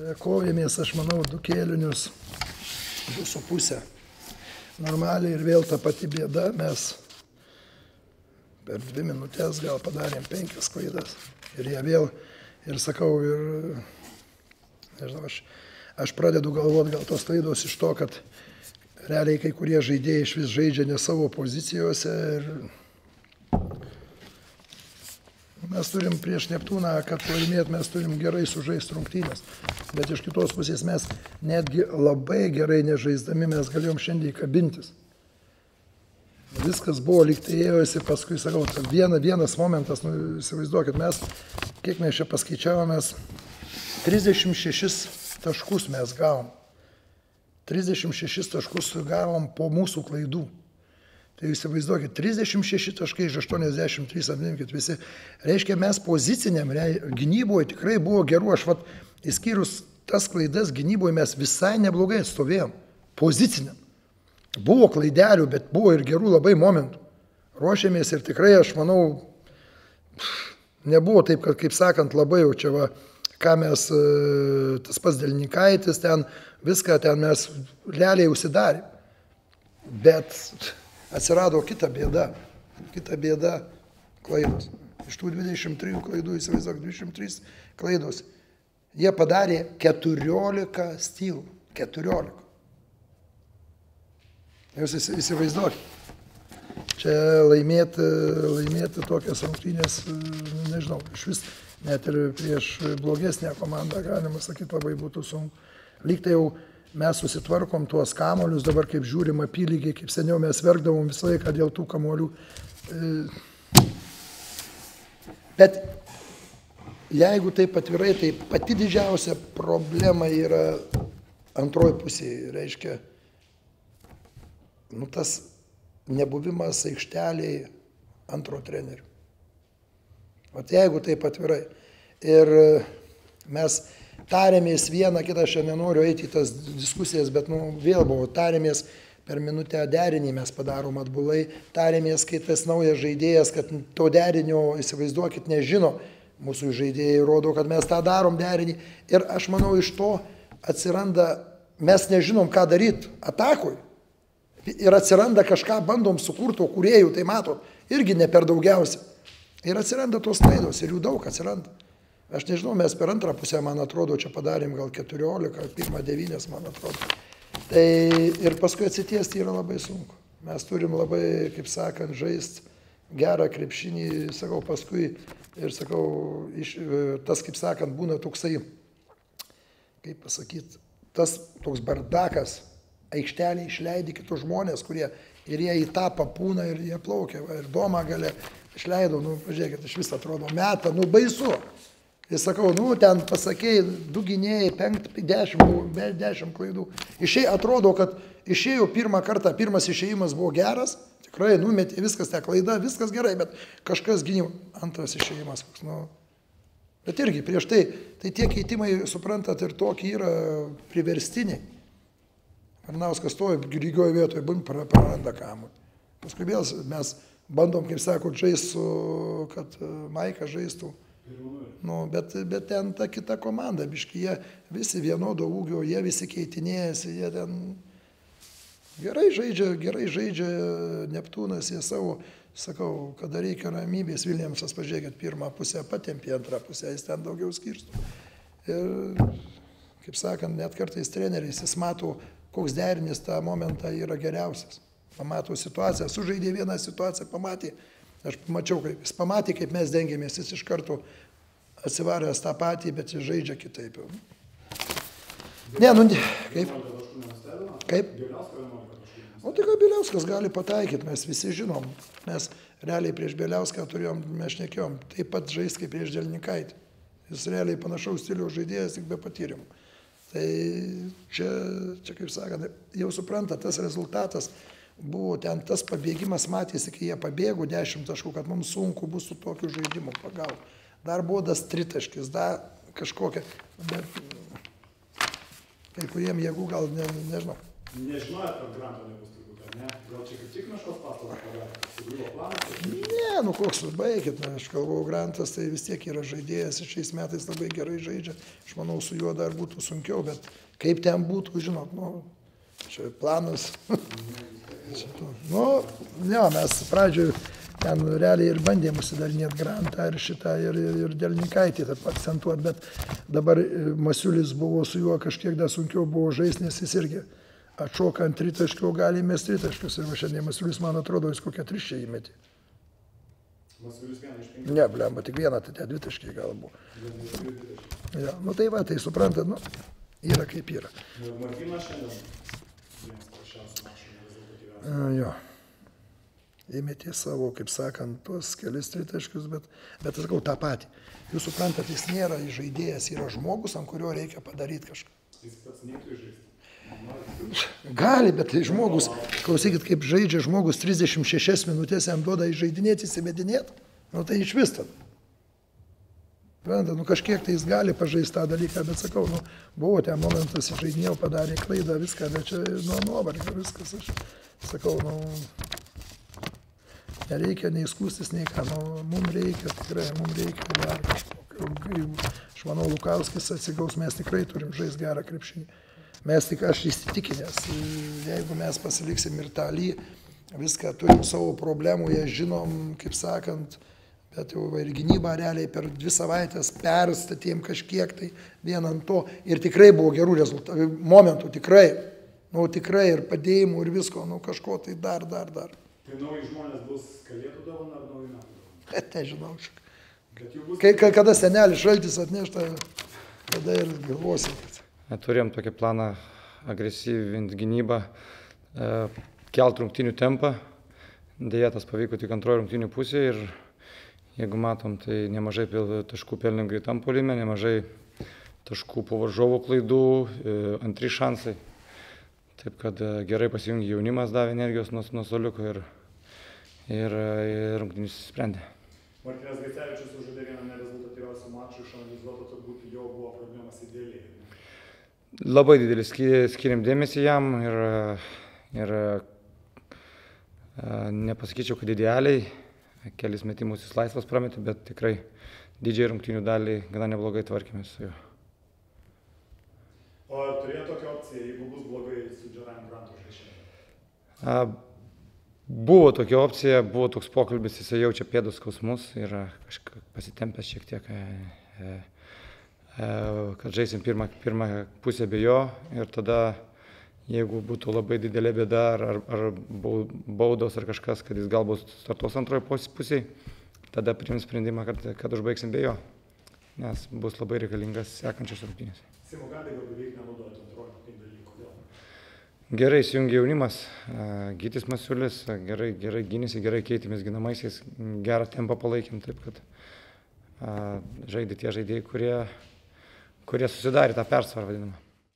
kovėmės, aš manau, 2 kėlinius, 2,5. Normaliai ir vėl ta pati bėda, mes per 2 minutės gal padarėm 5 klaidas. Ir jie vėl, ir sakau, ir nežinau, aš pradedu galvoti gal tos klaidos iš to, kad realiai kai kurie žaidėjai iš vis žaidžia ne savo pozicijose ir mes turim prieš Neptūną, kad laimėt, mes turim gerai sužaisti rungtynės. Bet iš kitos pusės mes netgi labai gerai nežaisdami mes galėjom šiandien kabintis. Viskas buvo lyg tai ėjosi, paskui sakau, vienas momentas, įsivaizduokit, kiek mes čia paskaičiavomės, 36 taškus mes gavom. 36 taškus gavom po mūsų klaidų. Tai įsivaizduokit, 36 taškai iš 83, apimkit visi. Reiškia, mes poziciniam gynyboje tikrai buvo gerų. Aš įskyrus tas klaidas gynyboje mes visai neblogai atstovėjom. Poziciniam. Buvo klaidelių, bet buvo ir gerų labai momentų. Ruošėmės ir tikrai, aš manau, nebuvo taip, kad, kaip sakant, labai jau čia ką mes, tas pats Delnikaitis, ten viską ten mes realiai užsidarėm. Bet atsirado kita bėda klaidos. Iš tų 23 klaidų, įsivaizduok, 23 klaidos. Jie padarė 14 stylų. 14. Jūs įsivaizduokit. Čia laimėti tokias rungtynės, nežinau, iš vis net ir prieš blogesnę komandą, galima sakyti, labai būtų sunku. Lyg tai jau mes susitvarkom tuos kamolius, dabar kaip žiūrim apylygiai, kaip seniau mes verkdavom visą laiką dėl tų kamolių. Bet jeigu taip atvirai, tai pati didžiausia problema yra antroji pusėje, reiškia, tas nebuvimas aikšteliai antro trenerių. Jeigu taip atvirai. Ir mes tarėmės vieną, kitą, aš nenoriu eiti į tas diskusijas, bet vėl buvo, tarėmės per minutę derinį mes padarom atbulai, tarėmės, kai tas naujas žaidėjas, kad to derinio, įsivaizduokit, nežino, mūsų žaidėjai rodo, kad mes tą darom derinį ir aš manau, iš to atsiranda, mes nežinom, ką daryti atakui ir atsiranda kažką bandom sukurto kūrėjų, tai matot, irgi ne per daugiausia. Ir atsiranda tos klaidos ir jų daug atsiranda. Aš nežinau, mes per antrą pusę, man atrodo, čia padarėm gal 14, pirmą 9, man atrodo. Tai ir paskui atsitiesti yra labai sunku. Mes turim labai, kaip sakant, žaisti gerą krepšinį, sakau, paskui ir sakau, tas, kaip sakant, būna toksai, kaip pasakyti, tas toks bardakas, aikštelį išleidi kitus žmonės, kurie ir jie į tą papūna ir jie plaukia. Ir Domą gale išleidau, pažiūrėkit, iš vis atrodo metą, baisu. Ir sakau, ten pasakėjai, 2 gynėjai, 10 klaidų. Atrodo, kad išėjo pirmą kartą, pirmas išėjimas buvo geras, tikrai numetė viskas, ta klaida, viskas gerai, bet kažkas gynimo, antras išėjimas. Bet irgi prieš tai tie keitimai, suprantat, ir tokie yra priverstiniai. Arnauskas stovi lygioje vietoje, praranda kamuolį. Paskui vėl mes bandom, kaip sako, žaisti, kad Maikas žaistų. Bet ten ta kita komanda, biški, jie visi vienodo ūgio, jie visi keitinėjasi, jie ten gerai žaidžia Neptūnas, jie savo, sakau, kada reikia ramybės, Viljamsas, pažiūrėkit, pirmą pusę patempė, antrą pusę, jis ten daugiau skirstų. Ir, kaip sakant, net kartais treneris, jis mato, koks derinis tą momentą yra geriausias. Pamato situaciją, sužaidė vieną situaciją, pamatė, aš pamačiau, kaip jis pamatė, kaip mes dengiamės, jis iš karto atsivaręs tą patį, bet jis žaidžia kitaip. Kaip? Kaip? Tai ką Bieliauskas gali pataikyti, mes visi žinom. Mes realiai prieš Bieliauską turėjom, mes šnekėjom, taip pat žaisti kaip prieš Delnikaitį. Jis realiai panašaus stiliaus žaidėjas, tik be patyrimų. Tai čia, kaip sakant, jau supranta, tas rezultatas buvo ten, tas pabėgimas matėsi, kai jie pabėgo 10 taškų, kad mums sunku bus su tokiu žaidimu pagauti. Dar buvo das tritaškis, dar kažkokia, bet kai kuriem jėgų gal nežinau. Nežinojot, kad Granto nebus turbūt. ne? Gal čia kaip tik Meškos paslaugą padarė? Sugriuvo planas? Ne, nu koks, baigit, aš galvoju, Grantas tai vis tiek yra žaidėjas ir šiais metais labai gerai žaidžia. Aš manau, su juo dar būtų sunkiau, bet kaip ten būtų, žinot, nu, čia planas. Nu, ne, mes pradžioje ten realiai ir bandėm užsidarinėti Grantą ir šitą ir Delnikaitį taip akcentuoti, bet dabar Masiulis buvo su juo kažkiek dar sunkiau buvo žaisti, nes jis irgi atšoka ant tritaškio, gali įmesti tritaškius ir va šiandien Masiulis, man atrodo, jis kokią 3 čia įmetė. Masiulis vieną iš 5. Ne, blemba, tik vieną, tai 2 taškai gal buvo. Ja, nu tai va, tai suprantat, nu, yra kaip yra. Martynas šiandien vienas prašiausių mačų rezultatyviausių. Jo. Įmetė savo, kaip sakant, tuos kelis tritaškius, bet aš sakau tą patį. Jūs suprantat, jis nėra žaidėjas, yra žmogus, ant kurio reikia padaryti kažką. Jis pats neįtų žaisti. Gali, bet tai žmogus, klausykit, kaip žaidžia žmogus 36 minutės, jam duoda įžaidinėti, įsimedinėti, nu tai iš vis tada. Nu kažkiek tai jis gali pažaisti tą dalyką, bet sakau, nu, buvo ten momentas, įžaidinėjau, padarė klaidą, viską, bet čia nuovargio viskas, aš sakau, nu, nereikia nei skūstis, nei ką, nu, mums reikia, tikrai, mums reikia dar kažkokio, aš manau, Lukauskis atsigaus, mes tikrai turim žaisti gerą krepšinį. Mes tik, aš įsitikinęs, jeigu mes pasiliksim ir talį, viską turim savo problemų, jie žinom, kaip sakant, bet jau ir gynybą realiai per 2 savaitės perstatėm kažkiek tai vien ant to ir tikrai buvo gerų rezultatų, momentų tikrai, nu tikrai ir padėjimų ir visko, nu kažko tai dar. Tai nauji žmonės bus kalėdų dovana ar naujų metų dovana? Bet nežinau, Bus... kada senelis Šaltis atnešta, tada ir galvosim. Turėjom tokį planą agresyvinti gynybą, kelt rungtynių tempą. Deja, tas pavyko tik antroji rungtynių pusė ir jeigu matom, tai nemažai taškų pelnėm greitam puolime, nemažai taškų po varžovų klaidų, antri šansai. Taip kad gerai pasijungė jaunimas, davė energijos nuo suoliuko ir rungtynės sprendė. Martynas Gaicevičius sužaidė vieną nerezultatyviausių mačų, išanalizuota turbūt jo buvo problemas idealiai. Labai didelį skiriam dėmesį jam ir nepasakyčiau, kad idealiai, kelis metimus jis laisvas prametė, bet tikrai didžiai rungtynių dalį gana neblogai tvarkėmės su juo. O ar turėjo tokią opciją, jeigu bus blogai su Jeremiah Grantu žaidžiame? Buvo tokia opcija, buvo toks pokalbis, jis jaučia pėdų skausmus ir kažkaip pasitempęs šiek tiek, kad žaisim pirmą pusę be jo ir tada, jeigu būtų labai didelė bėda ar baudos ar kažkas, kad jis galbūt startuos antroje pusėje, tada priims sprendimą, kad užbaigsim be jo, nes bus labai reikalingas sekančios rungtynės. Simo gali gal beveik nenaudoti antrojo rungtynių dalykų, kodėl? Gerai įsijungė jaunimas, Gytis Masiulis, gerai gynėsi, gerai keitėmės ginamaisiais, gerą tempą palaikėm, taip kad žaidė tie žaidėjai, kurie susidarė tą persvarą vadinamą.